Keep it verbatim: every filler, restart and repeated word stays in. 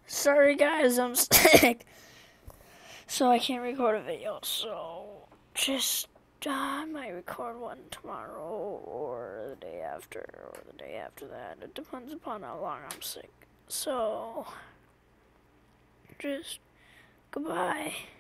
Sorry guys, I'm sick, so I can't record a video, so just, uh, I might record one tomorrow, or the day after, or the day after that. It depends upon how long I'm sick. So, just, goodbye.